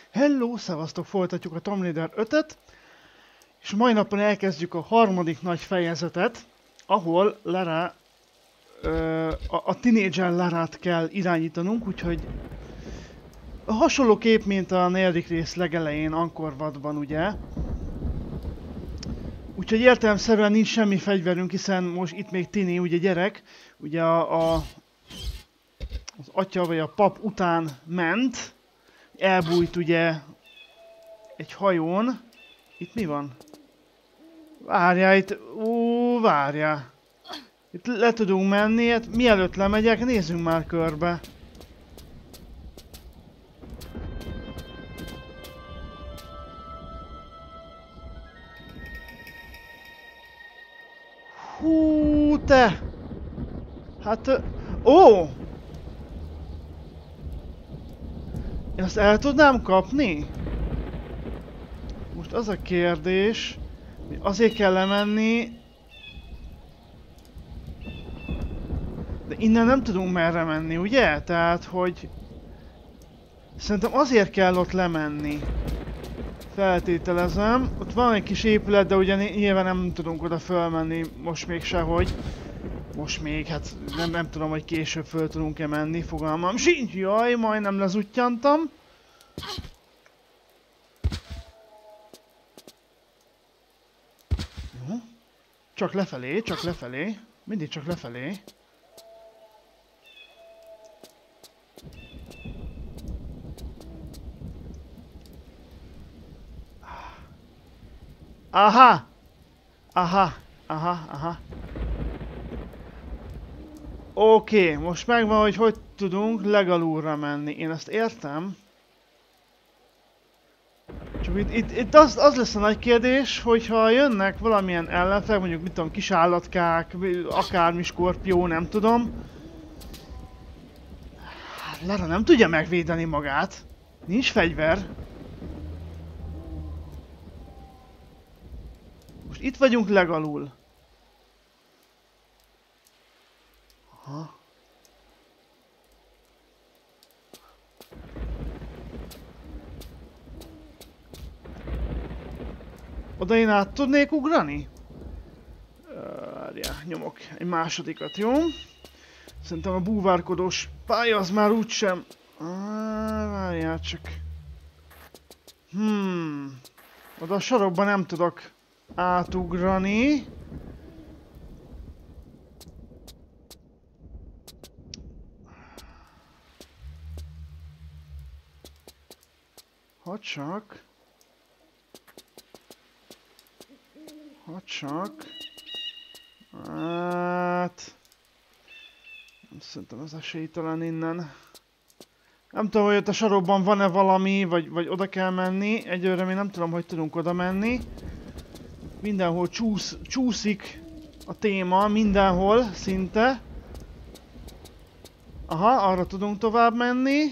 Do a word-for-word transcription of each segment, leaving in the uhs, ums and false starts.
Hello, szevasztok, folytatjuk a Tomb Raider ötöt, és mai napon elkezdjük a harmadik nagy fejezetet, ahol Lara, ö, a, a tínédzser Larát kell irányítanunk, úgyhogy hasonló kép, mint a negyedik rész legelején, Angkor Watban, ugye. Úgyhogy értelemszerűen nincs semmi fegyverünk, hiszen most itt még Tini, ugye gyerek, ugye a, a, az atya vagy a pap után ment, elbújt ugye egy hajón. Itt mi van? Várjál, itt... Ó, várjál. Itt le tudunk menni, hát mielőtt lemegyek, nézzünk már körbe. Hú, te! Hát... ö, Ó! Én azt el tudnám kapni? Most az a kérdés, hogy azért kell lemenni... De innen nem tudunk merre menni, ugye? Tehát, hogy... Szerintem azért kell ott lemenni. Feltételezem. Ott van egy kis épület, de ugye nyilván nem tudunk oda fölmenni most még sehogy. Most még, hát nem, nem tudom, hogy később föl tudunk-e menni, fogalmam sincs. Jaj, majdnem lezuttyantam. Jó. Csak lefelé, csak lefelé. Mindig csak lefelé. Aha! Aha! Aha! Aha! Oké, okay, most megvan, hogy hogy tudunk legalulra menni. Én ezt értem. Csak itt, itt, itt az, az lesz a nagy kérdés, hogyha jönnek valamilyen ellenfelek, mondjuk mit tudom, kis állatkák, akármi skorpió, nem tudom. Lara nem tudja megvédeni magát. Nincs fegyver. Most itt vagyunk legalul. Aha. Oda én át tudnék ugrani? Várjál, nyomok egy másodikat, jó? Szerintem a búvárkodós pálya az már úgysem... Várjál csak... Hmm... Oda a sarokban nem tudok átugrani. Ha csak... Ha csak... Hát... Szerintem ez esélytelen innen. Nem tudom, hogy ott a sarokban van-e valami, vagy, vagy oda kell menni. Egyőre még nem tudom, hogy tudunk oda menni. Mindenhol csúsz, csúszik a téma, mindenhol szinte. Aha, arra tudunk tovább menni.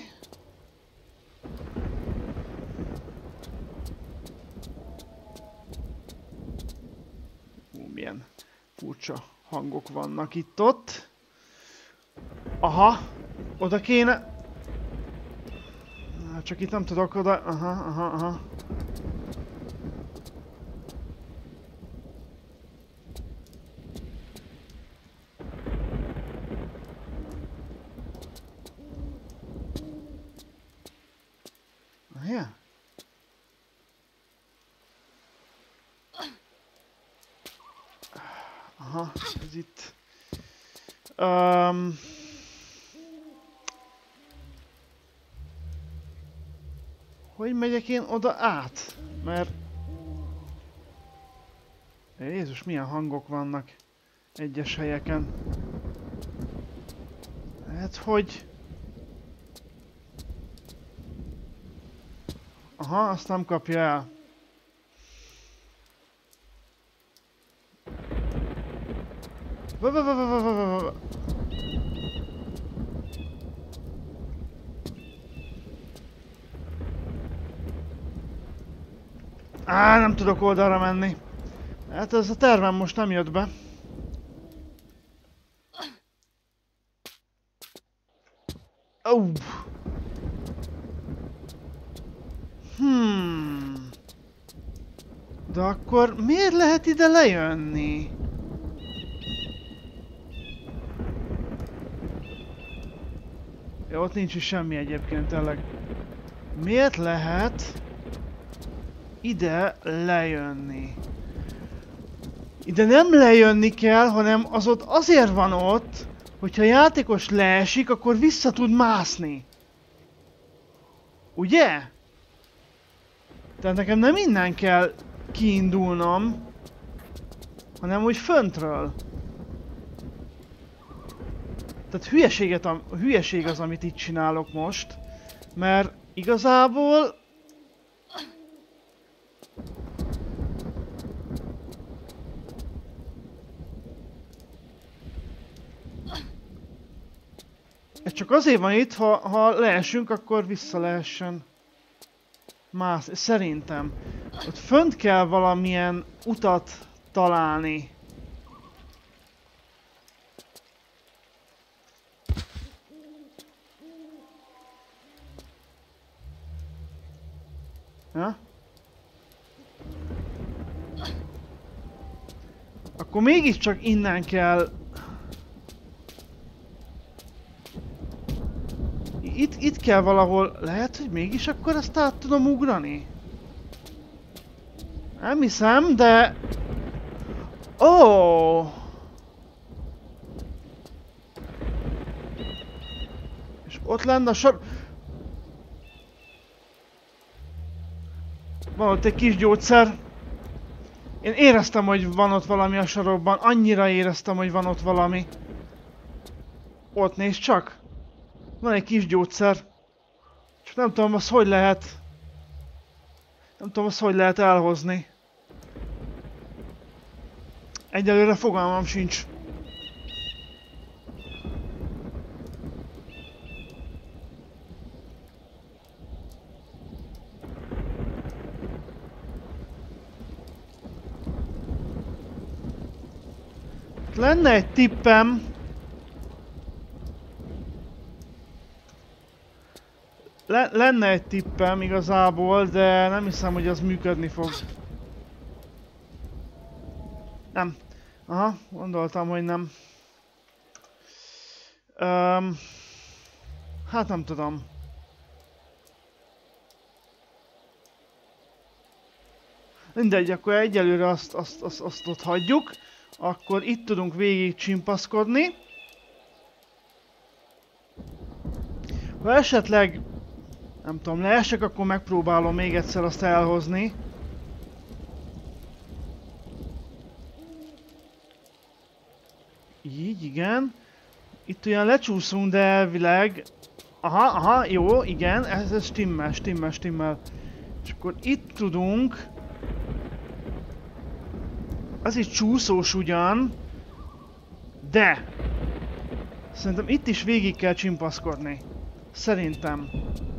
Hú, milyen furcsa hangok vannak itt-ott. Aha, oda kéne... Csak itt nem tudok oda... Aha, aha, aha. Yeah. Aha, ez itt... Um... Hogy megyek én oda át? Mert... Jézus, milyen hangok vannak egyes helyeken. Hát hogy... Aha, azt nem kapja el. Va va va va va va va. Á, nem tudok oldalra menni. Hát ez a tervem most nem jött be. Ó. De akkor miért lehet ide lejönni? Ja, ott nincs is semmi egyébként, tényleg. Miért lehet ide lejönni? Ide nem lejönni kell, hanem az ott azért van ott, hogyha a játékos leesik, akkor vissza tud mászni. Ugye? Tehát nekem nem innen kell kiindulnom, hanem úgy föntről. Tehát hülyeséget, a hülyeség az, amit itt csinálok most, mert igazából ez csak azért van itt, ha, ha leesünk, akkor vissza lehessen mászni. Szerintem. Ott fönt kell valamilyen utat találni. Ja? Akkor mégiscsak innen kell... Itt, itt kell valahol... Lehet, hogy mégis akkor ezt át tudom ugrani? Nem hiszem, de... Ó! Oh! És ott lenne a sor... Van ott egy kis gyógyszer. Én éreztem, hogy van ott valami a sarokban. Annyira éreztem, hogy van ott valami. Ott nézd csak. Van egy kis gyógyszer. Csak nem tudom, azt hogy lehet... Nem tudom, azt hogy lehet elhozni. Egyelőre fogalmam sincs. Lenne egy tippem. Le lenne egy tippem igazából, de nem hiszem, hogy az működni fog. Nem. Aha, gondoltam, hogy nem. Um, hát nem tudom. Mindegy, akkor egyelőre azt, azt, azt, azt ott hagyjuk. Akkor itt tudunk végig csimpaszkodni. Ha esetleg, nem tudom, leesek, akkor megpróbálom még egyszer azt elhozni. Így, igen. Itt olyan lecsúszunk, de elvileg... Aha, aha, jó, igen, ez, ez stimmel, stimmel, stimmel. És akkor itt tudunk... Az is csúszós ugyan, de... Szerintem itt is végig kell csimpaszkodni. Szerintem.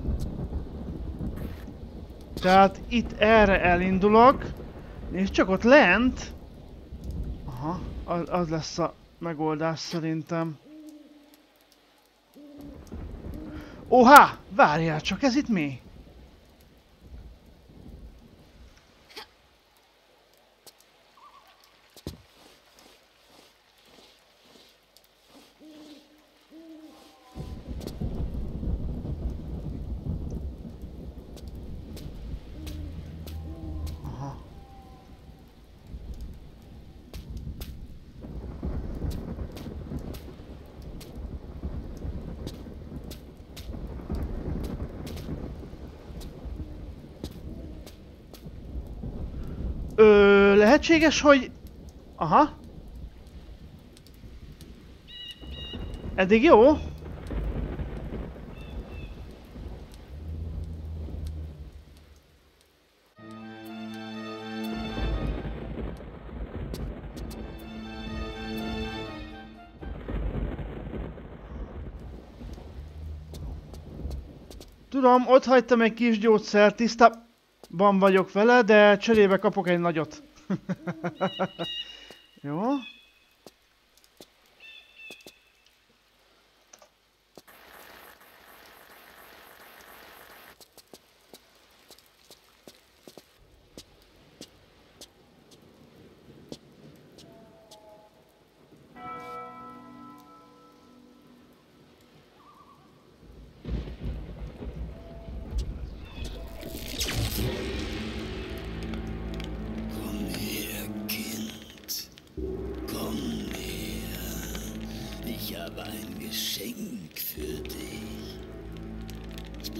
Tehát itt erre elindulok, és csak ott lent... Aha, az, az lesz a megoldás szerintem. Oha! Várjál csak, ez itt mi? Ö, lehetséges, hogy... Aha. Eddig jó? Tudom, ott hagytam egy kis gyógyszert, tisztában vagyok vele, de cserébe kapok egy nagyot. Jó.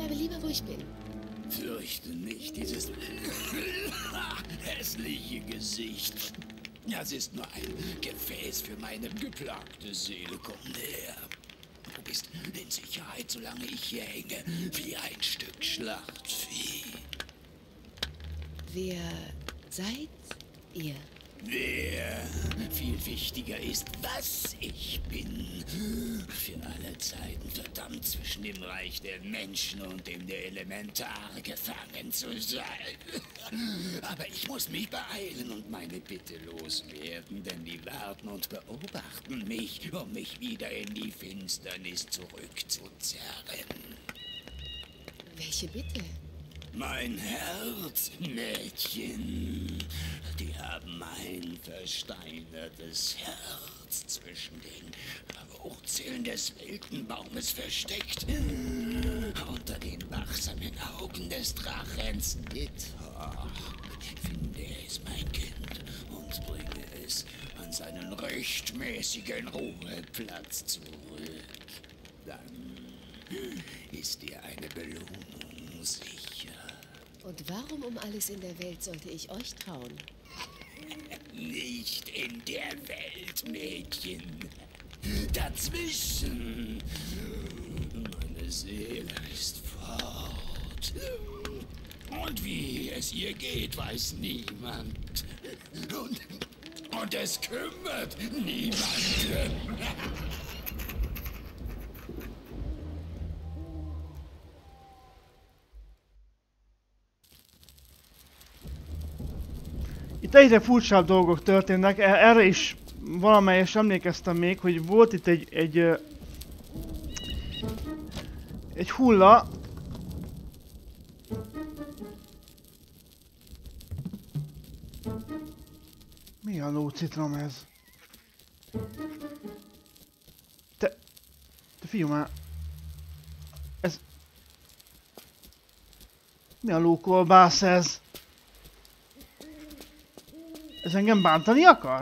bleibe lieber, wo ich bin. Fürchte nicht dieses hässliche Gesicht. Das ist nur ein Gefäß für meine geplagte Seele. Komm näher. Du bist in Sicherheit, solange ich hier hänge, wie ein Stück Schlachtvieh. Wer seid ihr? Wer viel wichtiger ist, was ich bin. Für alle Zeiten verdammt zwischen dem Reich der Menschen und dem der Elementare gefangen zu sein. Aber ich muss mich beeilen und meine Bitte loswerden, denn die warten und beobachten mich, um mich wieder in die Finsternis zurückzuzerren. Welche Bitte? Mein Herz, Mädchen. Die haben mein versteinertes Herz zwischen den Wurzeln des wilden Baumes versteckt. Unter den wachsamen Augen des Drachens Nidhogg. Finde es, mein Kind, und bringe es an seinen rechtmäßigen Ruheplatz zurück. Dann ist dir eine Belohnung sicher. Und warum um alles in der Welt sollte ich euch trauen? Nicht in der Welt, Mädchen. Dazwischen. Meine Seele ist fort. Und wie es ihr geht, weiß niemand. Und, und es kümmert niemanden. Itt egyre furcsább dolgok történnek, erre is valamelyest emlékeztem még, hogy volt itt egy, egy, egy hulla. Mi a lócitrom ez? Te... Te fiú már... Ez... Mi a lókolbász ez? Ez engem bántani akar?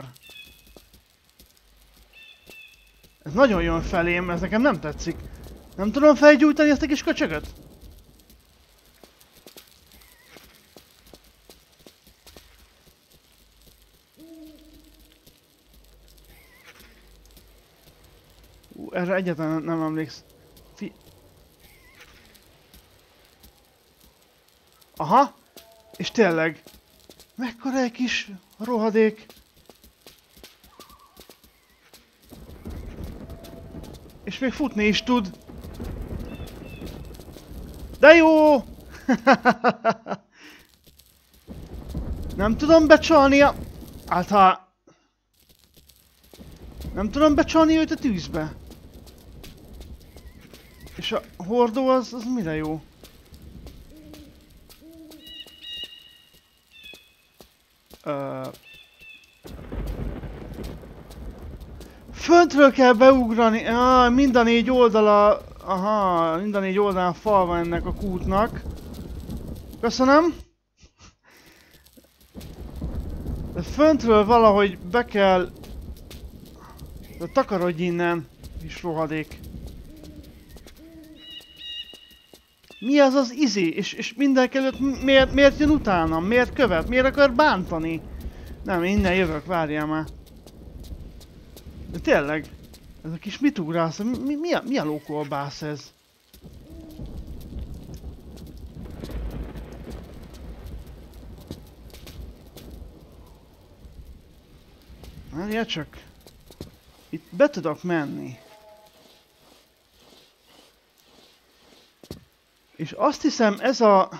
Ez nagyon jön felém, ez nekem nem tetszik. Nem tudom felgyújtani ezt a kis köcsögöt? Ú, erre egyáltalán nem emléksz. Fi... Aha! És tényleg... Mekkora egy kis rohadék! És még futni is tud! De jó! Nem tudom becsalni a... Általán... Nem tudom becsalni őt a tűzbe. És a hordó az, az mire jó? Uh... Föntről kell beugrani, ah, mind a négy oldala, aha, mind a négy oldalán fal van ennek a kútnak. Köszönöm. De föntről valahogy be kell... De takarodj innen, kis rohadék. Mi az az izi? És, és mindenkelőtt miért, miért jön utánam? Miért követ? Miért akar bántani? Nem, innen jövök, várjál már. De tényleg, ez a kis mit ugrálsz? Mi, mi, a, mi a lókolbász ez? Várjál csak. Itt be tudok menni. És azt hiszem ez a...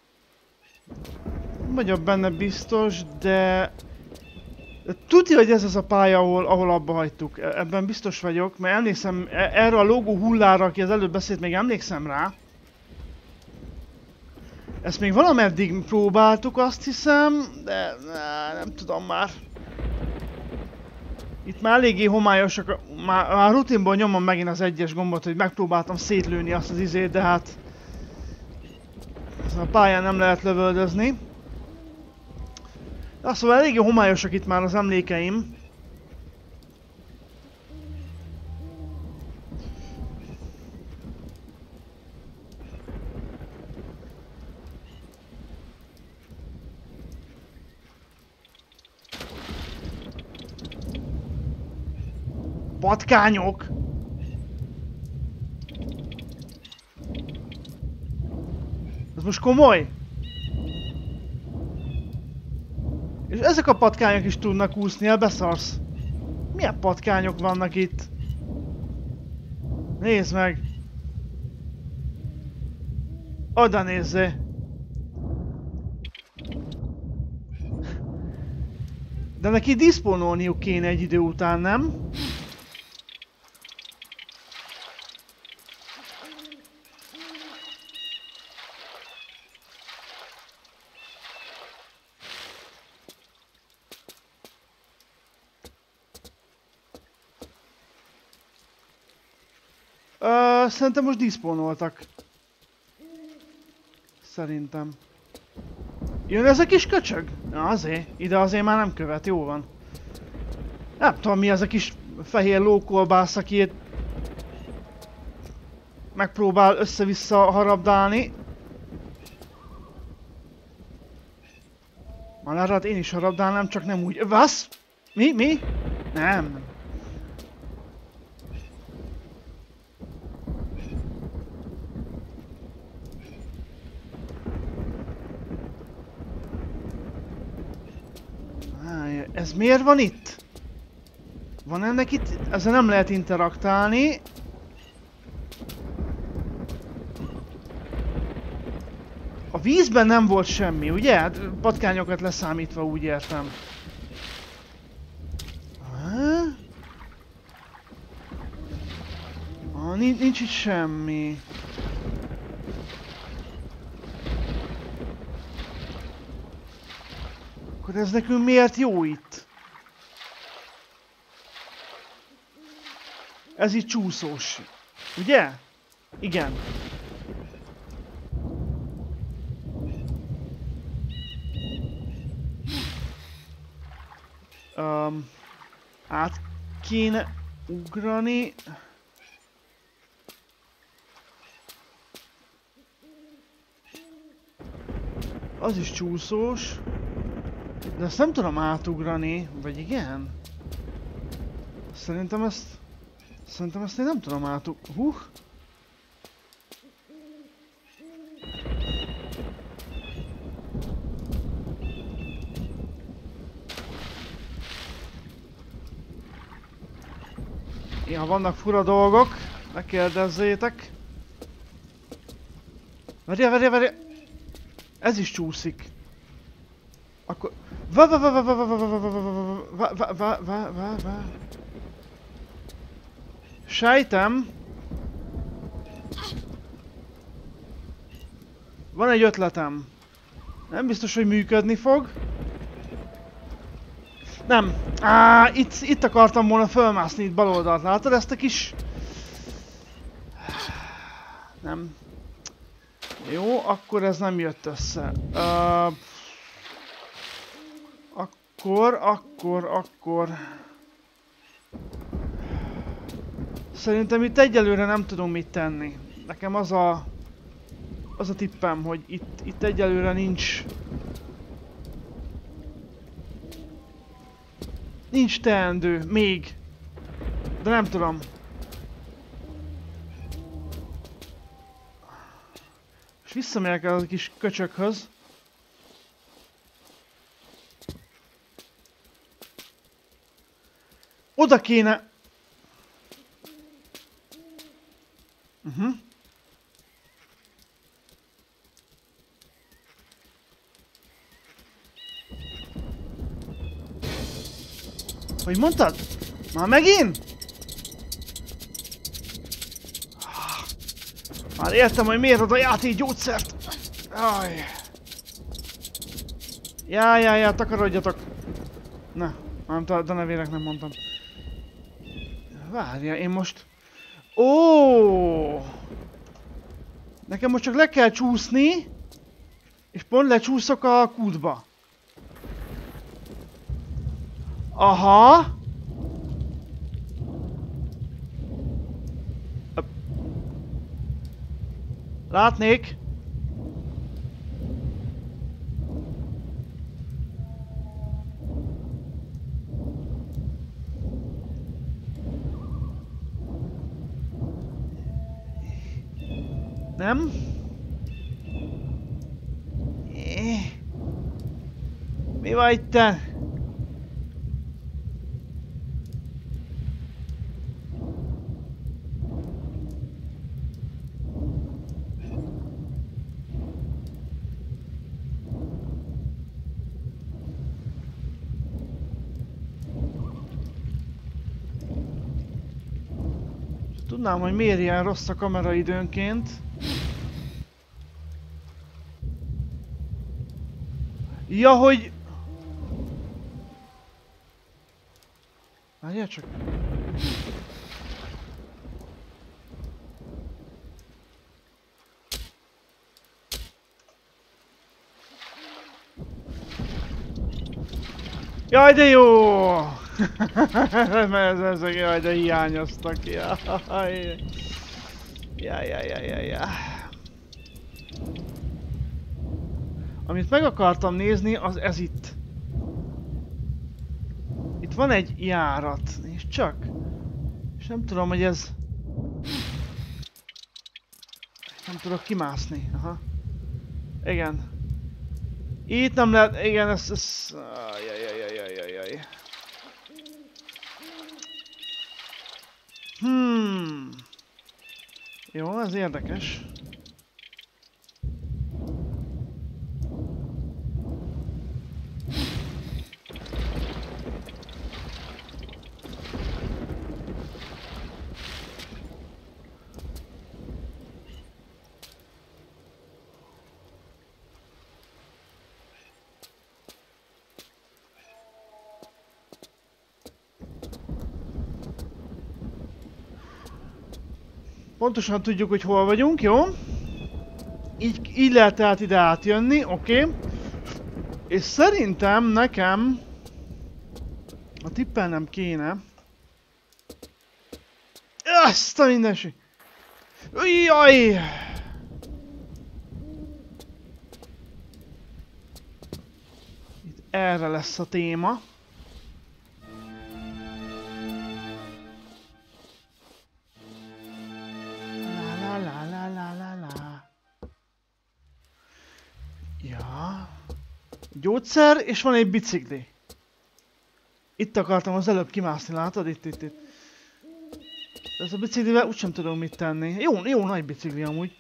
Nem vagyok benne biztos, de... Tudja, hogy ez az a pálya, ahol, ahol abba hagytuk. Ebben biztos vagyok, mert emlékszem erre a lógó hullára, aki az előbb beszélt, még emlékszem rá. Ezt még valameddig próbáltuk, azt hiszem, de nem tudom már. Itt már eléggé homályosak, már, már rutinból nyomom megint az egyes gombot, hogy megpróbáltam szétlőni azt az izét, de hát... Ezen a pályán nem lehet lövöldözni. De szóval eléggé homályosak itt már az emlékeim. patkányok! Ez most komoly? És ezek a patkányok is tudnak úszni, elbeszarsz. Milyen patkányok vannak itt? Nézd meg! Oda nézzé! De neki diszponolniuk kéne egy idő után, nem? Ö, szerintem most diszponoltak. Szerintem. Jön ez a kis köcsög? Na azért, ide azért már nem követ, jó van. Nem tudom mi ez a kis fehér lókolbász, aki itt megpróbál össze-vissza harabdálni. Már én is harabdálnám, csak nem úgy. Vasz? Mi? Mi? Nem. Ez miért van itt? Van ennek itt? Ezzel nem lehet interaktálni. A vízben nem volt semmi, ugye? Hát patkányokat leszámítva, úgy értem. Ah, nincs itt semmi. Akkor ez nekünk miért jó itt? Ez itt csúszós. Ugye? Igen. Um, át kéne ugrani. Az is csúszós. De ezt nem tudom átugrani, vagy igen? Szerintem ezt... Szerintem ezt én nem tudom átugrani. Hú! Ja, vannak fura dolgok, ne kérdezzétek. Várjál, várjál, várjál! Ez is csúszik. Akkor... Va va va va va va va va va va va va va va. Sejtem. Van egy ötletem. Nem biztos, hogy működni fog. Nem. Á, itt, itt akartam volna fölmászni itt bal oldalt. Látod ezt a kis... Nem. Jó, akkor ez nem jött össze. Uh, akkor, akkor, akkor... Szerintem itt egyelőre nem tudom mit tenni. Nekem az a... Az a tippem, hogy itt, itt egyelőre nincs... Nincs teendő, még. De nem tudom. És visszamegyek el a kis köcsökhöz. Oda kéne... Uh-huh. Hogy mondtad? Már megint? Már értem, hogy miért oda játék gyógyszert. Aj. Jaj, jaj, jaj, takarodjatok. Na, nem, de nevérek nem mondtam. Várja, én most... Ó! Nekem most csak le kell csúszni, és pont lecsúszok a kútba. Aha! Látnék? Nem? É. Mi van itten? Tudnám, hogy miért ilyen rossz a kamera időnként. Ja, hogy... Várjál csak. Jaj, de jó! Mert ezek, jaj, de hiányoztak. Jaj. Jaj, jaj, jaj, jaj, jaj. Amit meg akartam nézni, az ez itt. Itt van egy járat, és csak. És nem tudom, hogy ez... Nem tudok kimászni, aha. Igen. Itt nem lehet, igen, ez... ez... Ajajajajajajajaj. Hmm. Jó, ez érdekes. Pontosan tudjuk, hogy hol vagyunk, jó? Így, így lehet tehát ide átjönni, oké. Okay. És szerintem nekem... A tippelnem kéne... Ezt a mindenség! Jaj! Itt erre lesz a téma. Gyógyszer, és van egy bicikli. Itt akartam az előbb kimászni, látod? Itt, itt, itt. De ez a biciklivel úgysem tudom mit tenni. Jó, jó nagy bicikli amúgy.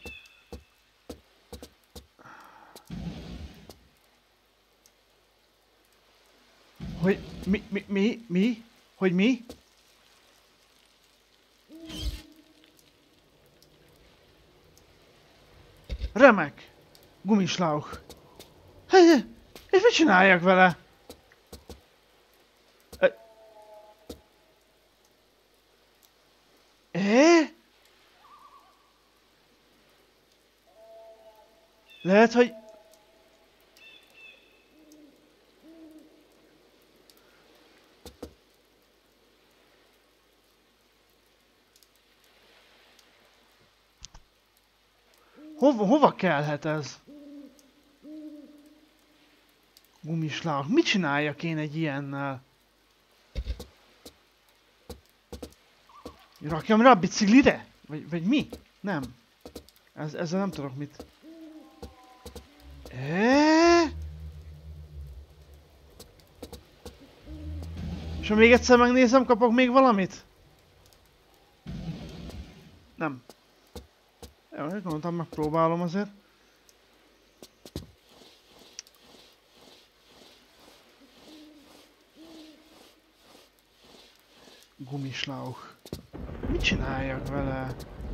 Hogy mi, mi, mi, mi? Hogy mi? Remek! Gumislauch. Hey, és mit csináljak vele? Eh? Lehet, hogy... Hova, hova kellhet ez? Gumislauch. Mit csináljak én egy ilyennel? Rakjam rá a biciklire? Vagy, vagy mi? Nem. Ez, ezzel nem tudok mit. Eee? És ha még egyszer megnézem, kapok még valamit? Nem. Jó, gondoltam, megpróbálom azért. Gumislauch. Mit csináljak vele?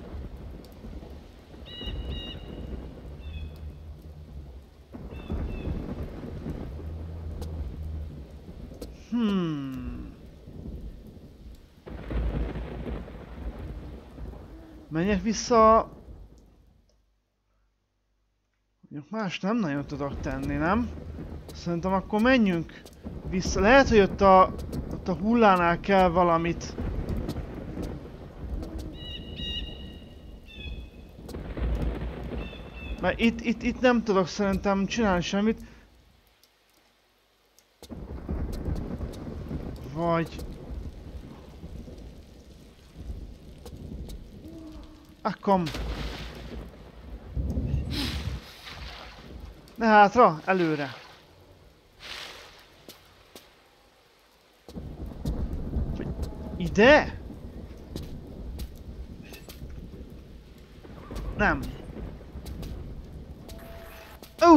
Hmm. Menjek vissza. Mondjuk más nem nagyon tudok tenni, nem? Szerintem akkor menjünk vissza. Lehet, hogy ott a, ott a hullánál kell valamit. Mert itt, itt, itt nem tudok szerintem csinálni semmit. Vagy... Ah, kom. Ne hátra, előre. Ide? Nem. Ó!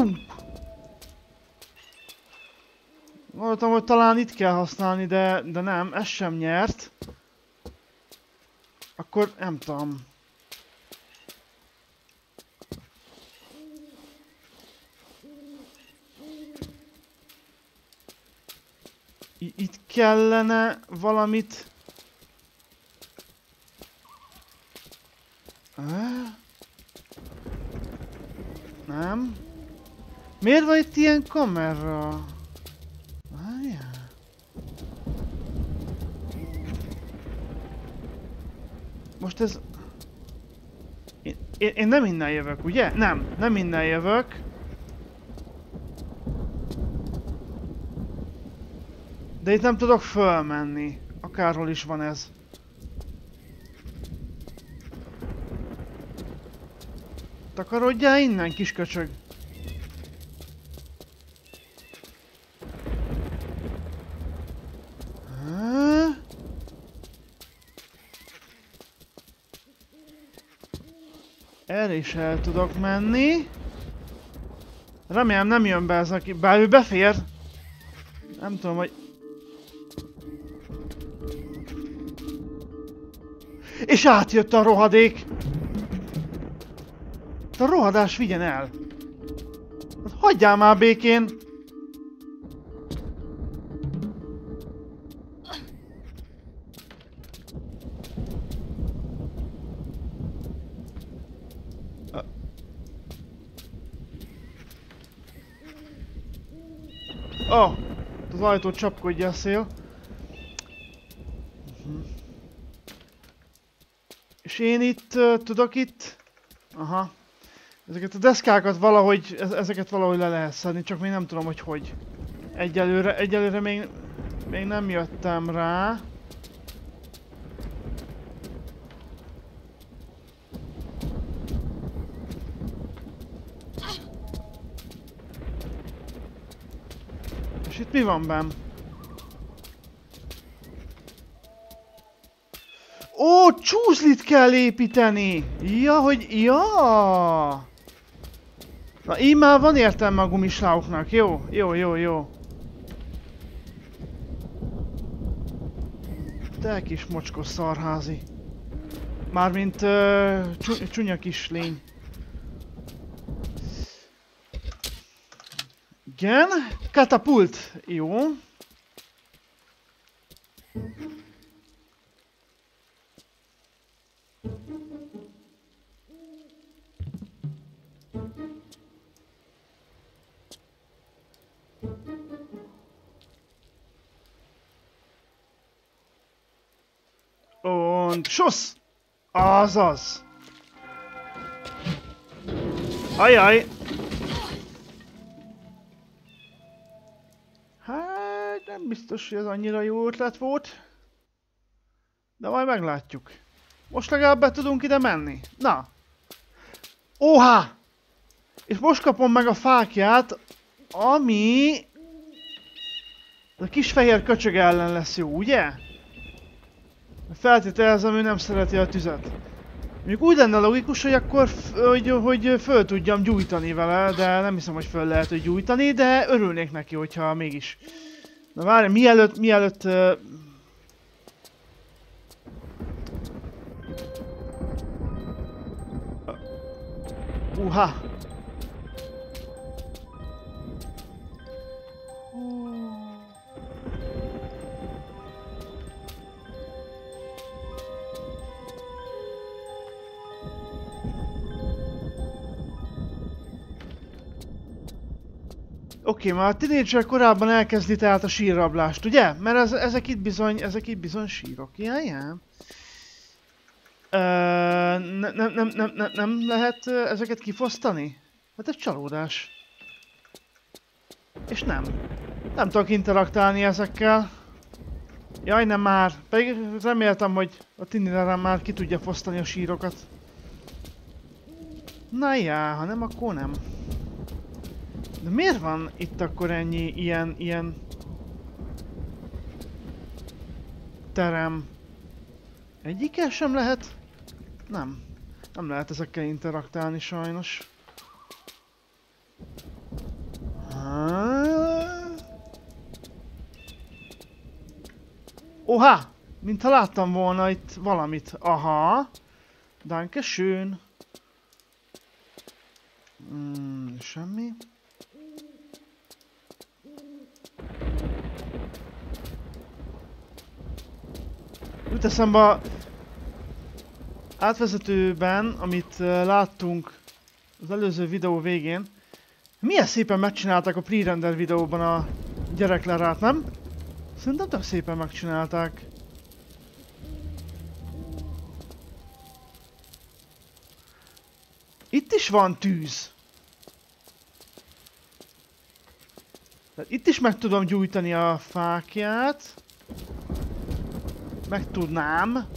Gondoltam, hogy talán itt kell használni, de, de nem, ez sem nyert. Akkor nem tudom. I itt kellene valamit... Ah? Nem? Miért van itt ilyen kamera? Várjál. Most ez... Én, én, én nem innen jövök, ugye? Nem, nem innen jövök. De itt nem tudok fölmenni. Akárhol is van ez. Takarodjál innen, kisköcsög! Erre is el tudok menni. Remélem nem jön be ez aki... Bár ő befér. Nem tudom, hogy... És átjött a rohadék! A rohadás vigyen el! Hagyjál már békén! Ó! Oh, az ajtót csapkodja a szél. Uh-huh. És én itt uh, tudok itt... Aha. Ezeket a deszkákat valahogy, ezeket valahogy le lehet szedni, csak még nem tudom, hogy hogy. Egyelőre, egyelőre még, még nem jöttem rá. És itt mi van benn? Ó, csúszlit kell építeni! Ja, hogy... Ja! Na, így már van értelme a gumisláuknak. Jó, jó, jó, jó. Te kis mocskos szarházi. Mármint uh, csu csúnya kis lény. Igen, katapult. Jó. Und Schuss! Azaz! Ajaj! Hát nem biztos, hogy ez annyira jó ötlet volt. De majd meglátjuk. Most legalább be tudunk ide menni. Na! Óhá! És most kapom meg a fákját, ami... A kis fehér köcsög ellen lesz jó, ugye? Feltételezem, ő nem szereti a tüzet. Mondjuk úgy lenne logikus, hogy akkor hogy, hogy föl tudjam gyújtani vele, de nem hiszem, hogy föl lehet hogy gyújtani, de örülnék neki, hogyha mégis. Na várj, mielőtt, mielőtt... Uh... Uha! Oké, okay, már a tínédzser korábban elkezdi tehát a sírrablást, ugye? Mert ez, ezek itt bizony, ezek itt bizony sírok. Ja, ja. Nem, nem, nem, nem, nem, nem lehet ezeket kifosztani? Hát ez csalódás. És nem. Nem tudok interaktálni ezekkel. Jaj, nem már. Pedig reméltem, hogy a tínédzser már ki tudja fosztani a sírokat. Na já, ha nem, akkor nem. De miért van itt akkor ennyi ilyen, ilyen... terem? Egyikkel sem lehet? Nem. Nem lehet ezekkel interaktálni sajnos. Oha! Mintha láttam volna itt valamit. Aha! Dankeschön! Hmm, semmi. Jut eszembe a átvezetőben, amit uh, láttunk az előző videó végén. Milyen szépen megcsinálták a pre-render videóban a gyereklerát, nem? Szerintem tök szépen megcsinálták. Itt is van tűz. Tehát itt is meg tudom gyújtani a fákját. Meg tudnám.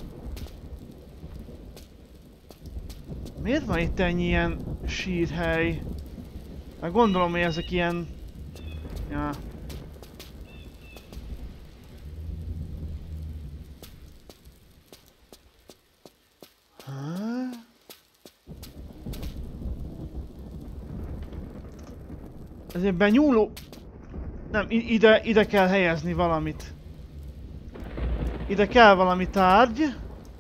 Miért van itt ennyi ilyen sírhely? Hát gondolom, hogy ezek ilyen... Ja. Ha? Ezért benyúló... Nem, ide, ide kell helyezni valamit. Ide kell valami tárgy.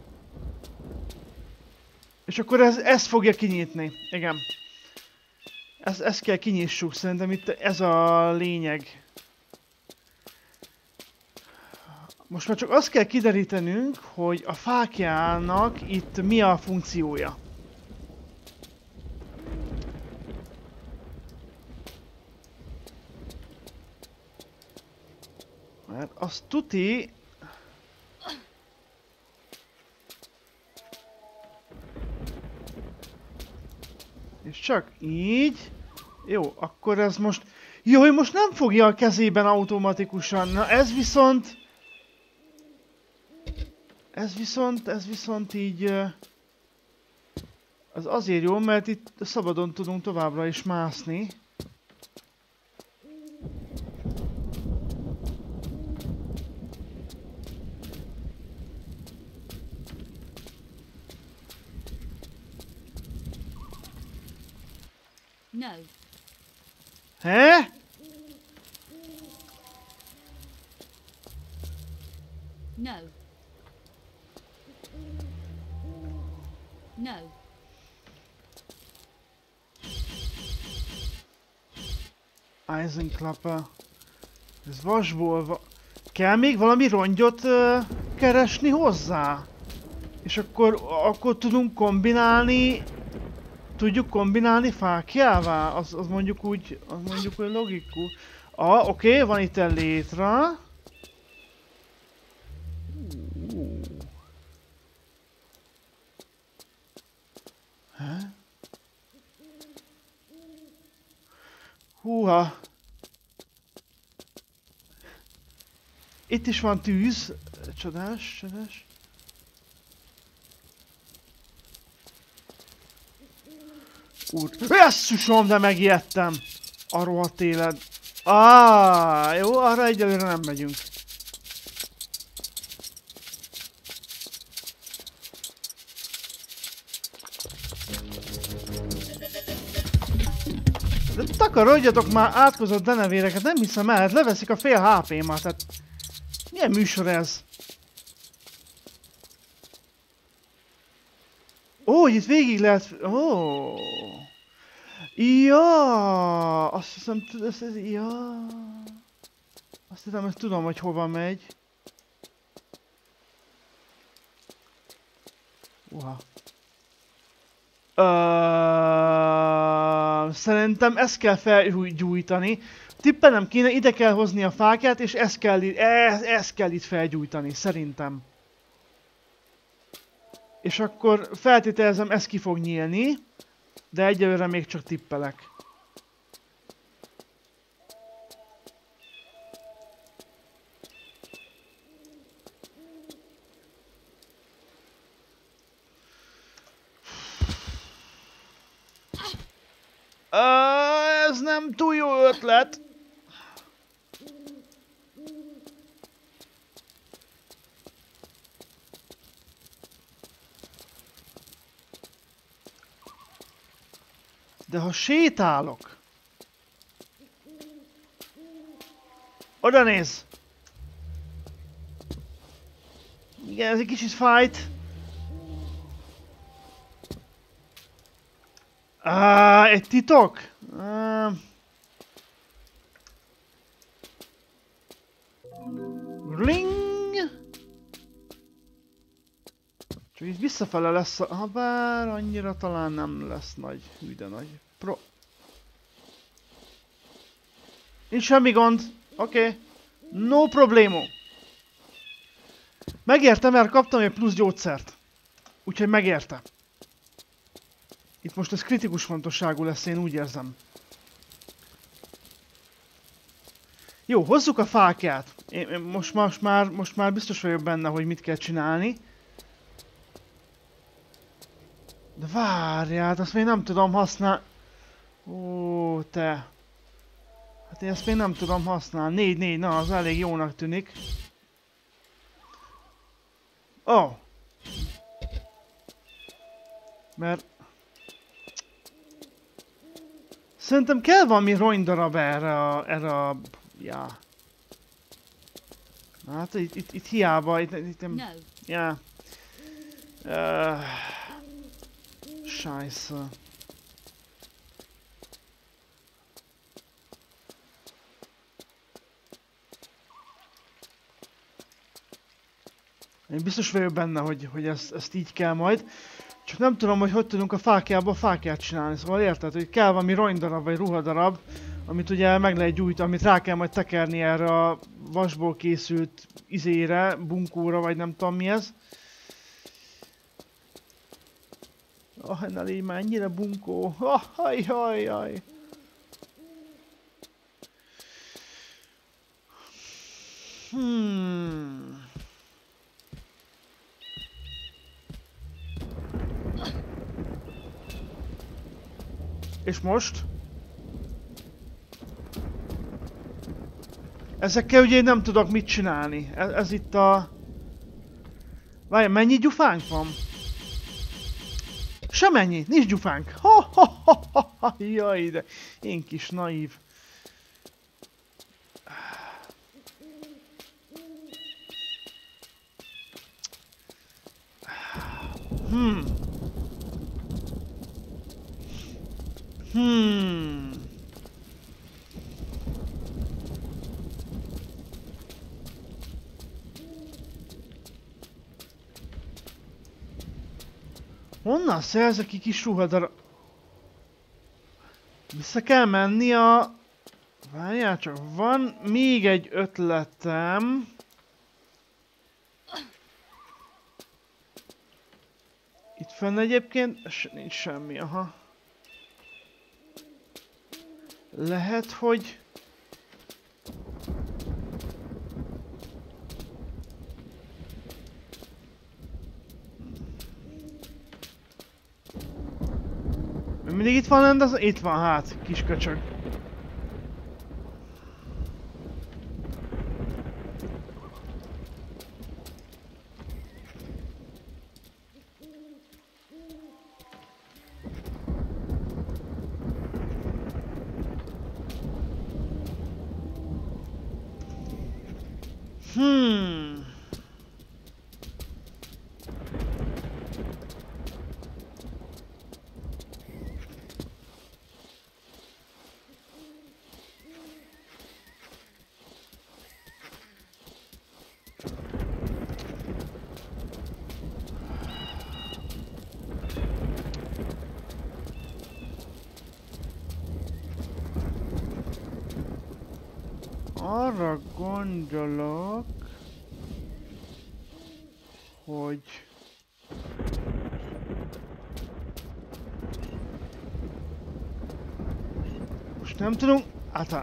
És akkor ez, ez fogja kinyitni. Igen. Ezt, ezt kell kinyissuk, szerintem itt ez a lényeg. Most már csak azt kell kiderítenünk, hogy a fákjának itt mi a funkciója. Mert azt tuti... És csak így... Jó, akkor ez most... Jó, hogy most nem fogja a kezében automatikusan. Na ez viszont... Ez viszont, ez viszont így... Az azért jó, mert itt szabadon tudunk továbbra is mászni. No. Hé? No. No. Eisenklapper. Ez vasból va... Kell még valami rongyot uh, keresni hozzá? És akkor, akkor tudunk kombinálni... Tudjuk kombinálni fákjává? Az, az mondjuk úgy... Az mondjuk úgy logikus. Ah, oké, okay, van itt egy létra. Uh. Húha! Itt is van tűz. Csodás, csodás. Úr. Jesszusom, de megijedtem! A rohadt élet. Á, jó, arra egyelőre nem megyünk. De takarodjatok már átkozott denevéreket, nem hiszem el, hát leveszik a fél há pé-mat, tehát... Milyen műsor ez? Ó, itt végig lehet... Ó. Ja, azt hiszem... Ez, ez, ja. Azt hiszem, hogy tudom, hogy hova megy. Uha. Uh, szerintem ezt kell felgyújtani. Tippelnem kéne, ide kell hozni a fákját, és ezt kell, ezt, ezt kell itt felgyújtani, szerintem. És akkor feltételezem, ez ki fog nyílni, de egyelőre még csak tippelek. Uh, ez Ez nem túl jó ötlet. De ha sétálok... Oda néz! Igen, ez egy kicsit fájt. Ah, egy titok? Uh... Ring! Csak így visszafele lesz, ha bár annyira talán nem lesz nagy, hű de nagy. Pro... Nincs semmi gond, oké. Okay. No problemo. Megérte, mert kaptam egy plusz gyógyszert. Úgyhogy megérte. Itt most ez kritikus fontosságú lesz, én úgy érzem. Jó, hozzuk a fákját. Én most, most, már, most már biztos vagyok benne, hogy mit kell csinálni. De várjál, azt még nem tudom használni. Ó, te. Hát én ezt még nem tudom használni. négy négy, na az elég jónak tűnik. Ó. Oh. Mert... Szerintem kell valami rongydarab erre a... erre a... Ja. Hát itt, itt, itt hiába, itt, itt nem... No. Ja. Uh, Scheisse. Én biztos vagyok benne, hogy, hogy ezt, ezt így kell majd. Csak nem tudom, hogy hogy tudunk a fákjából fákját csinálni. Szóval érted, hogy kell valami rongydarab vagy ruhadarab, amit ugye meg lehet gyújtani, amit rá kell majd tekerni erre a vasból készült izére, bunkóra, vagy nem tudom mi ez. Ah, ne légy már ennyire bunkó. Ah, haj, haj, haj. Hmm. És most? Ezekkel ugye én nem tudok mit csinálni. Ez, ez itt a... Várj, mennyi gyufánk van? Semennyi, nincs gyufánk. Ha, ha, ha, ha, ha. Jaj, de én kis naív. Hmm. Hmm. Honnan szerzek ki kis ruhadarab? Vissza kell menni a... Várjál csak, van még egy ötletem. Itt fenn egyébként nincs semmi, aha. Lehet, hogy... Mindig itt van lent, az... Itt van, hát, kis köcsög. Hmm. Arra gondolok, hogy most nem tudom, hát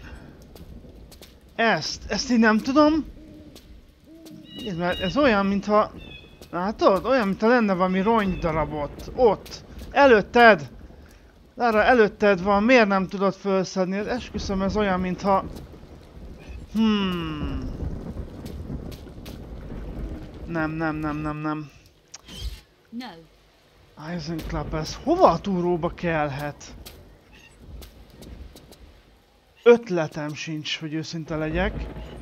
ezt, ezt én nem tudom. Nézd, mert ez olyan, mintha, látod? Olyan, mintha lenne valami rongydarab ott, ott, előtted. Lara, előtted van, miért nem tudod felszedni? Esküszöm, ez olyan, mintha... Hmm... Nem, nem, nem, nem, nem. No. Eisenclap, ez hova a túróba kellhet? Ötletem sincs, hogy őszinte legyek.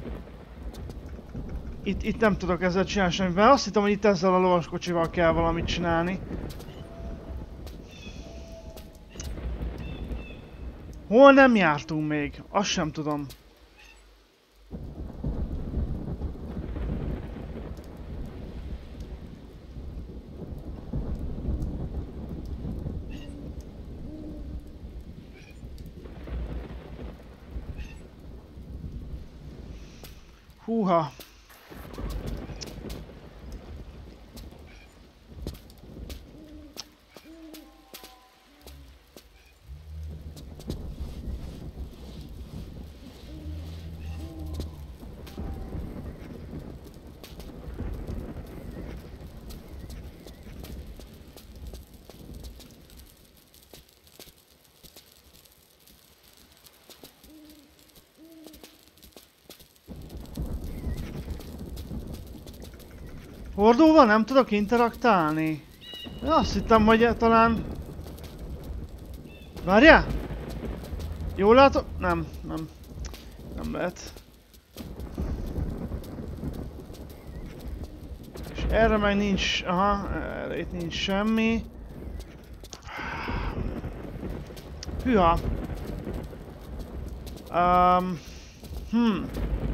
Itt, itt nem tudok ezzel csinálni semmit, mert azt hittem, hogy itt ezzel a lovaskocsival kell valamit csinálni. Hol nem jártunk még? Azt sem tudom. Húha! Hordóval nem tudok interaktálni. Azt hittem, hogy talán... Várjál! Jól látom? Nem, nem. Nem lehet. És erre meg nincs... Aha, erre itt nincs semmi. Hűha. Um, hmm.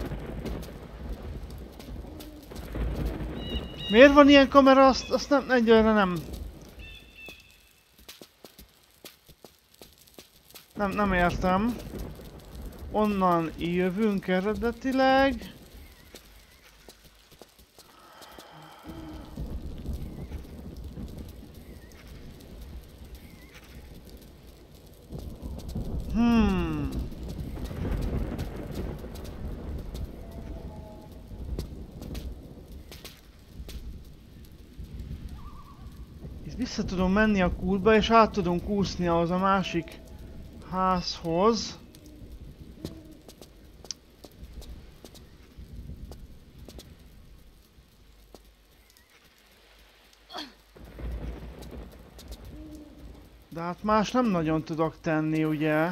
Miért van ilyen kamera? Azt, azt nem, egyelőre nem. Nem, nem értem. Onnan jövünk eredetileg. Hmm. Vissza tudom menni a kútba, és át tudunk úszni ahhoz a másik házhoz. De hát más nem nagyon tudok tenni, ugye?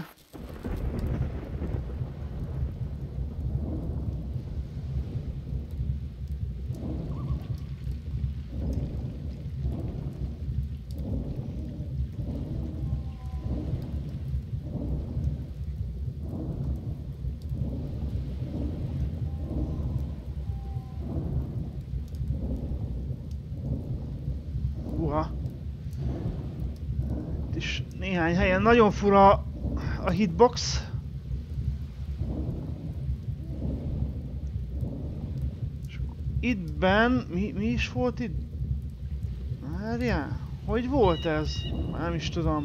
Néhány helyen nagyon fura a hitbox. Ittben... Mi, mi is volt itt? Várjál, hogy volt ez? Nem is tudom.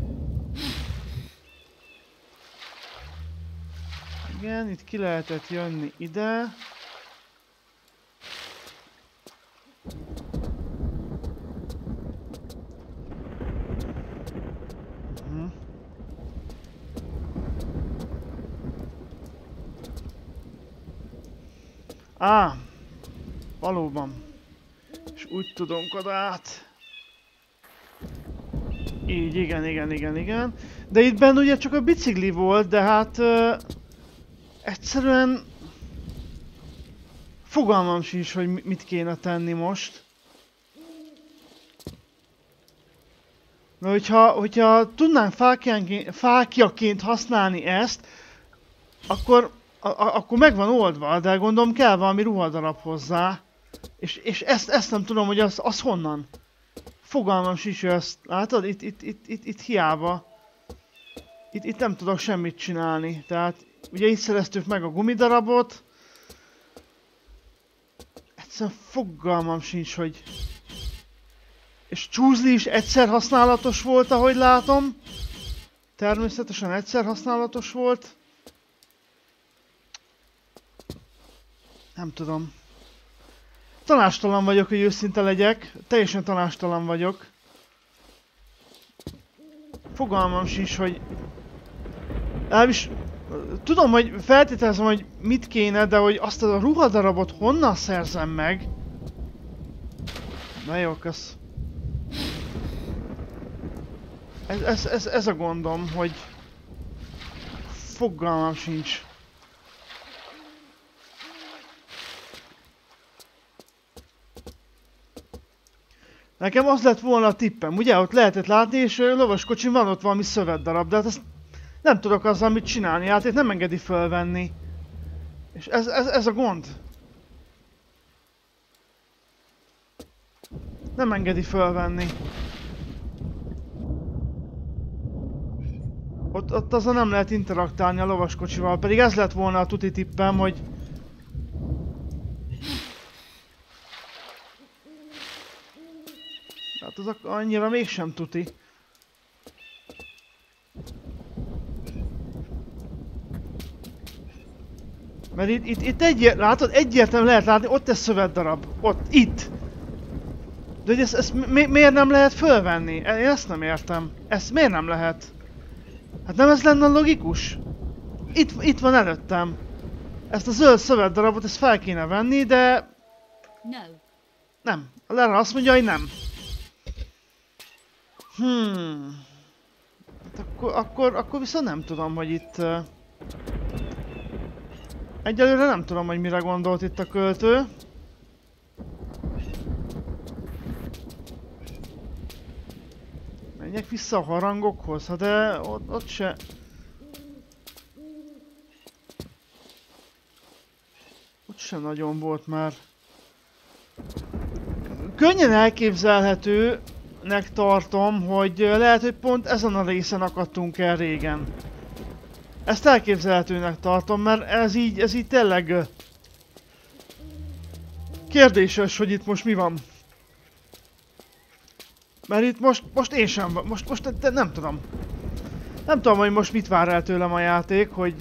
Igen, itt ki lehetett jönni ide. Á, valóban. És úgy tudunk oda át. Így, igen, igen, igen, igen. De itt benne ugye csak a bicikli volt, de hát... Uh, egyszerűen... Fogalmam sincs, hogy mit kéne tenni most. Na, hogyha, hogyha tudnánk fákjaként használni ezt, akkor... A, a, akkor meg van oldva, de gondolom kell valami ruhadarab hozzá. És, és ezt, ezt nem tudom, hogy az, az honnan. Fogalmam sincs, hogy ezt látod? Itt, itt, itt, itt, itt hiába. Itt, itt nem tudok semmit csinálni. Tehát ugye itt szereztük meg a gumidarabot. Egyszerűen fogalmam sincs, hogy... És csúzli is egyszer használatos volt, ahogy látom. Természetesen egyszer használatos volt. Nem tudom. Tanástalan vagyok, hogy őszinte legyek. Teljesen tanástalan vagyok. Fogalmam sincs, hogy... Elvis... Tudom, hogy feltételezem, hogy mit kéne, de hogy azt a ruhadarabot honnan szerzem meg? Na jó, kösz. Ez, ez, ez, ez a gondom, hogy... Fogalmam sincs. Nekem az lett volna a tippem, ugye? Ott lehetett látni, és lovaskocsin van ott valami szövetdarab, de hát ezt nem tudok azzal mit csinálni, hát itt nem engedi fölvenni. És ez, ez, ez a gond. Nem engedi fölvenni. Ott, ott azzal nem lehet interaktálni a lovaskocsival, pedig ez lett volna a tuti tippem, hogy... Hát az annyira mégsem tuti. Mert itt, itt, itt egyért, látod, egyértelműen lehet látni, ott ez szövetdarab. Ott, itt. De hogy ezt, ezt mi, miért nem lehet fölvenni? Én ezt nem értem. Ezt miért nem lehet? Hát nem ez lenne logikus? Itt, itt van előttem. Ezt a zöld szövetdarabot, ezt fel kéne venni, de... Nem. A Lara azt mondja, hogy nem. Hmm. Hát akkor, akkor, akkor viszont nem tudom, hogy itt... Uh... Egyelőre nem tudom, hogy mire gondolt itt a költő. Menjek vissza a harangokhoz, hát de ott, ott se... Ott se nagyon volt már. Könnyen elképzelhetőnek tartom, hogy lehet, hogy pont ezen a részen akadtunk el régen. Ezt elképzelhetőnek tartom, mert ez így, ez így tényleg... Kérdéses, hogy itt most mi van. Mert itt most, most én sem van, most, most nem tudom. Nem tudom, hogy most mit vár el tőlem a játék, hogy...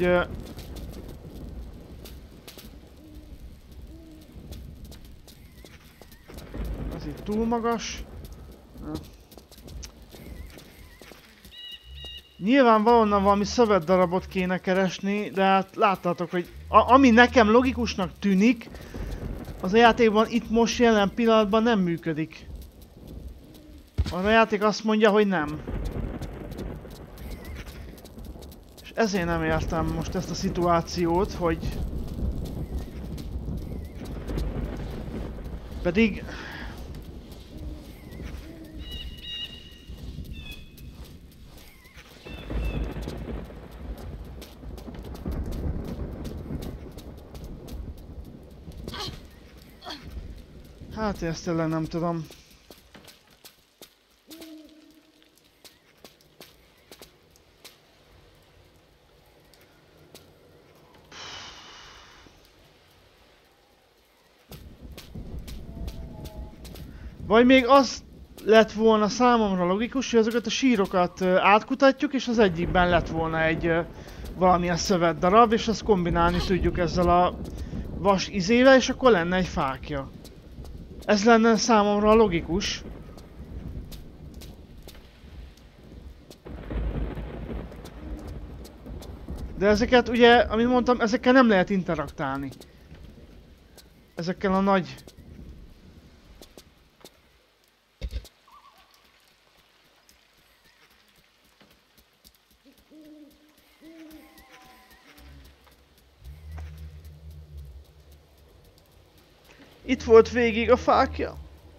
Ez itt túl magas. Nyilván valonnan valami szövetdarabot kéne keresni, de hát láttátok, hogy a, ami nekem logikusnak tűnik, az a játékban itt most jelen pillanatban nem működik. A játék azt mondja, hogy nem. És ezért nem értem most ezt a szituációt, hogy... Pedig... Hát ezt tényleg nem tudom. Vagy még az lett volna számomra logikus, hogy azokat a sírokat átkutatjuk, és az egyikben lett volna egy valamilyen szövetdarab, és azt kombinálni tudjuk ezzel a vas izével, és akkor lenne egy fákja. Ez lenne számomra logikus. De ezeket ugye, amit mondtam, ezekkel nem lehet interaktálni. Ezekkel a nagy... Itt volt végig a fákja.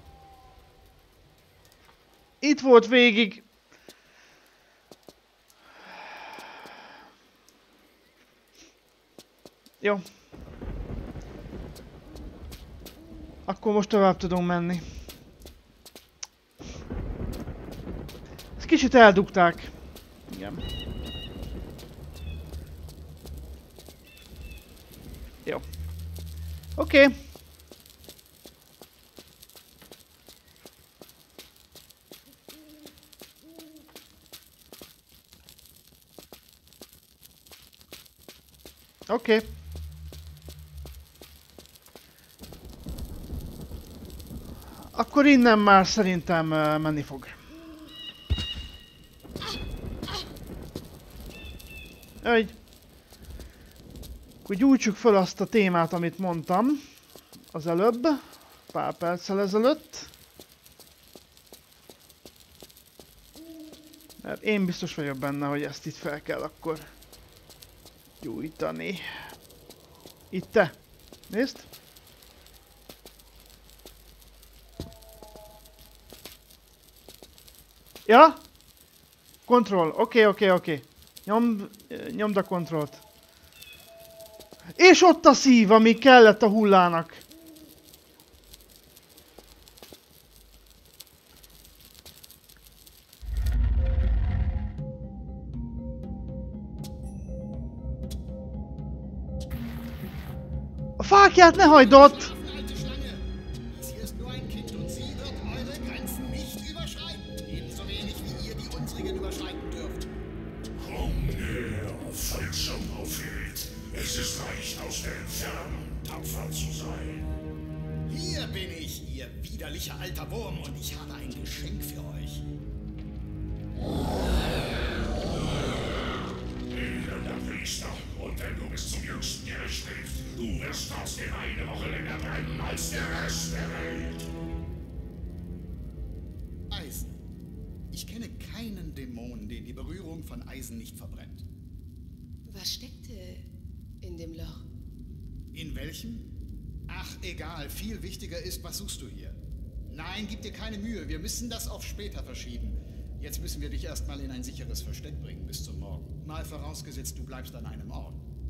Itt volt végig. Jó. Akkor most tovább tudunk menni. Ezt kicsit eldugták. Igen. Jó. Oké. Okay. Oké. Okay. Akkor innen már szerintem uh, menni fog. Egy. Akkor gyújtsuk föl azt a témát, amit mondtam az előbb, pár perccel ezelőtt. Mert én biztos vagyok benne, hogy ezt itt fel kell akkor gyújtani. Itt te! Nézd! Ja? Control. Oké, okay, oké, okay, oké. Okay. Nyom, nyomd a kontrollt. És ott a szív, ami kellett a hullának. A fákját ne hagyd ott! Hier bin ich, ihr widerlicher alter Wurm, und ich habe ein Geschenk für euch. Elender Priester, und wenn du bis zum jüngsten Gericht lebst, du wirst trotzdem eine Woche länger brennen als der Rest der Welt. Eisen. Ich kenne keinen Dämon, den die Berührung von Eisen nicht verbrennt. Was steckte in dem Loch? In welchem? Ach, egal. Viel wichtiger ist, was suchst du hier? Nein, gib dir keine Mühe. Wir müssen das auf später verschieben. Jetzt müssen wir dich erstmal in ein sicheres Versteck bringen, bis zum Morgen. Mal vorausgesetzt, du bleibst an einem Ort.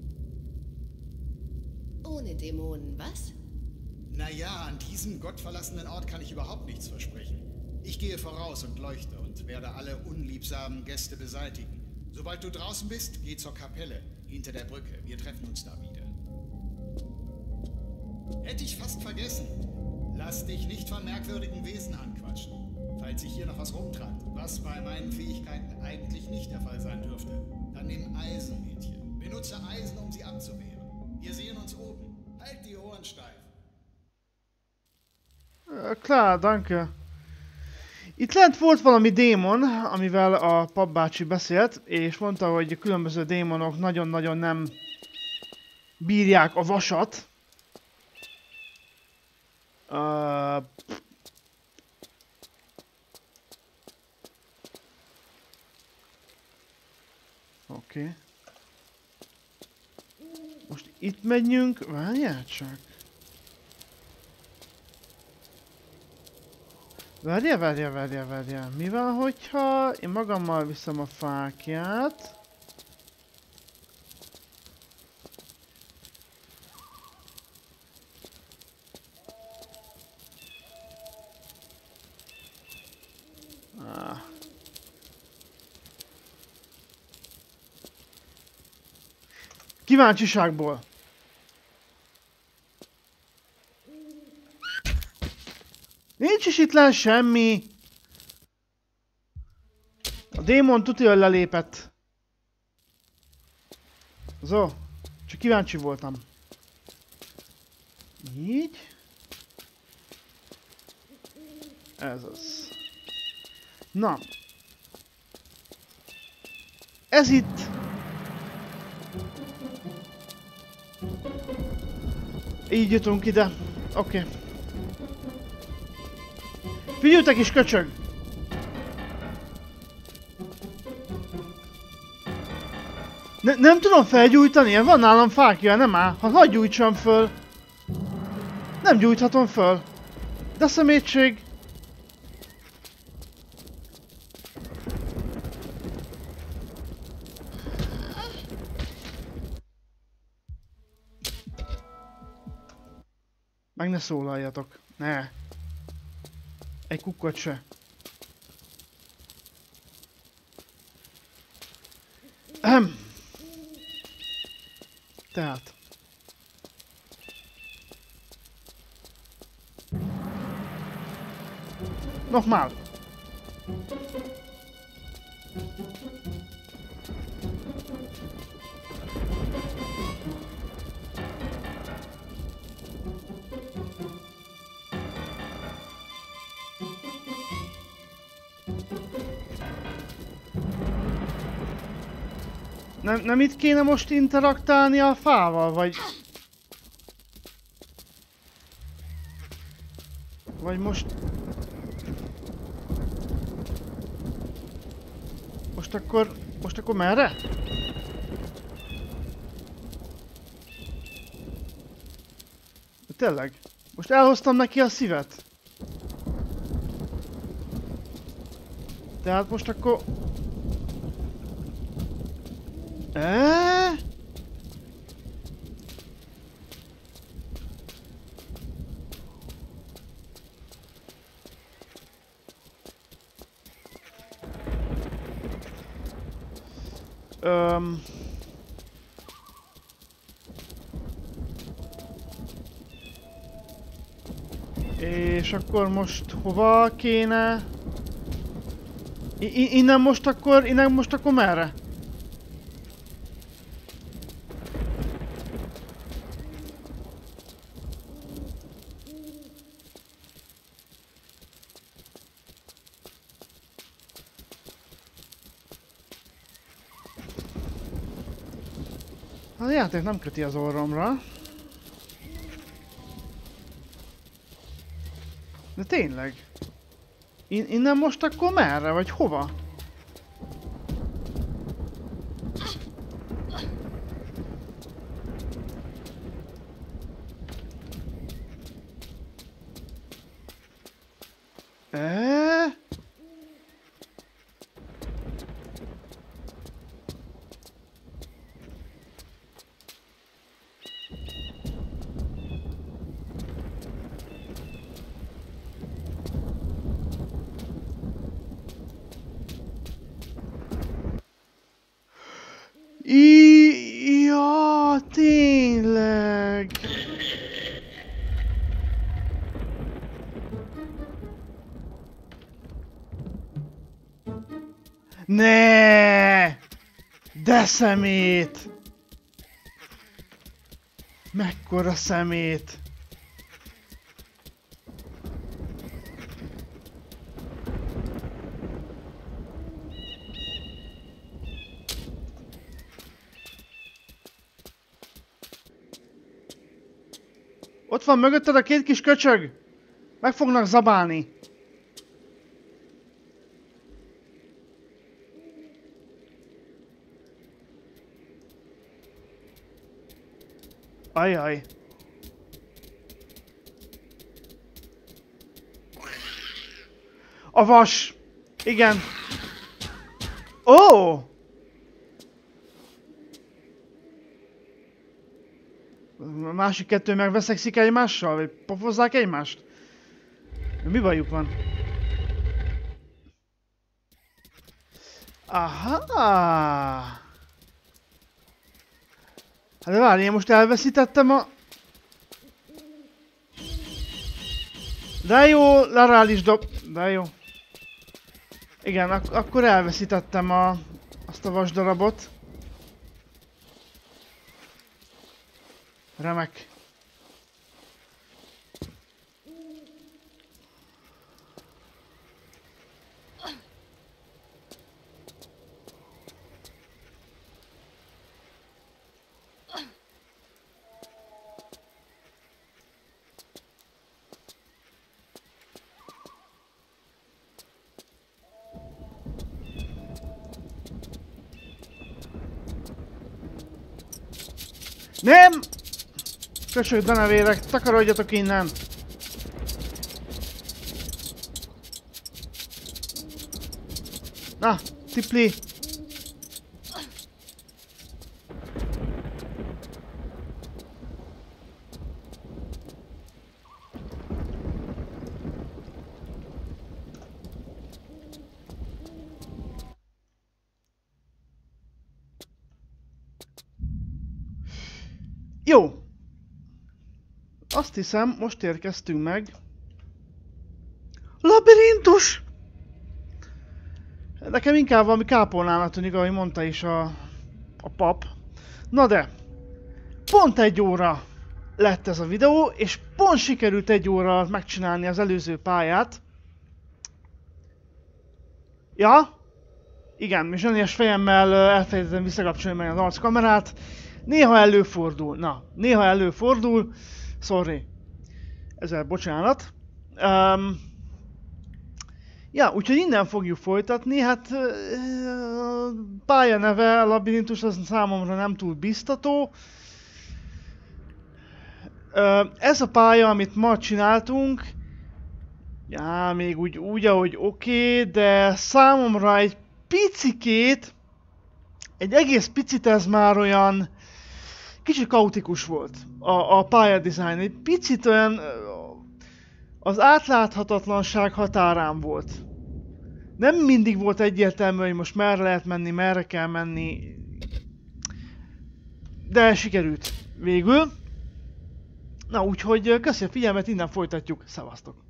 Ohne Dämonen, was? Naja, an diesem gottverlassenen Ort kann ich überhaupt nichts versprechen. Ich gehe voraus und leuchte und werde alle unliebsamen Gäste beseitigen. Sobald du draußen bist, geh zur Kapelle, hinter der Brücke. Wir treffen uns da wieder. Hätte ich fast vergessen. Lass dich nicht von merkwürdigen Wesen anquatschen. Falls sich hier noch was rumtreibt, was bei meinen Fähigkeiten eigentlich nicht der Fall sein dürfte, dann nimm Eisen, Mädchen. Benutze Eisen, um sie abzuwehren. Wir sehen uns oben. Halt die Ohren steif. Klar, danke. Itt lent volt valami démon, amivel a papbácsi beszélt, és mondta, hogy a különböző démonok nagyon-nagyon nem bírják a vasat. Uh, Oké. Okay. Most itt megyünk, várjál csak. Várjál, várjál, várjál, várjál. Mi van, hogyha én magammal viszem a fákját? Ah. Kíváncsiságból. Nincs is itt len semmi. A démon tudja, hogy lelépett. Zó, csak kíváncsi voltam. Így. Ez az. Na. Ez itt. Így jutunk ide. Oké. Okay. Figyeltek is, köcsög! Ne, nem tudom felgyújtani, van nálam fákja, nem áll. Ha hadd gyújtsam föl. Nem gyújthatom föl. De szemétség. Meg ne szólaljatok. Ne. Egy kukkot se. Ahem. Tehát. Nochmal. Nem, nem itt kéne most interaktálni a fával, vagy... Vagy most... Most akkor... Most akkor merre? De tényleg? Most elhoztam neki a szívet. Tehát most akkor... Eee? Öm... És akkor most hova kéne? I innen most akkor, innen most akkor merre? A játék nem köti az orromra. De tényleg? In innen most akkor merre? Vagy hova? Eee? I ja, tényleg. Ne! De szemét! Mekkora szemét! Ott van mögötted a két kis köcsög! Meg fognak zabálni! Ajaj! A vas! Igen! Ó! Oh! A másik kettő megveszekszik egymással? Vagy pofozzák egymást? Mi bajuk van? Aha! Hát de várj, én most elveszítettem a... De jó, Lara is dob... De jó. Igen, ak akkor elveszítettem a... azt a vasdarabot. Remek. Nem! Köcsög denevérek, takarodjatok innen! Na, tipli! Jó! Azt hiszem, most érkeztünk meg. Labirintus! Nekem inkább valami kápolnának tűnik, ahogy mondta is a, a pap. Na de, pont egy óra lett ez a videó, és pont sikerült egy óra alatt megcsinálni az előző pályát. Ja? Igen, és zseniás fejemmel elfelejtettem visszakapcsolni meg az arckamerát. Néha előfordul, na, néha előfordul. Sorry. Ezzel bocsánat. Um, ja, úgyhogy innen fogjuk folytatni, hát uh, pálya neve, labirintus, az számomra nem túl biztató. Uh, ez a pálya, amit ma csináltunk, já, még úgy, úgy ahogy oké, okay, de számomra egy picikét, egy egész picit ez már olyan kicsit kaotikus volt a, a pályadizájn. Egy picit olyan az átláthatatlanság határán volt. Nem mindig volt egyértelmű, hogy most merre lehet menni, merre kell menni. De sikerült végül. Na úgyhogy köszönöm a figyelmet, innen folytatjuk. Szevasztok!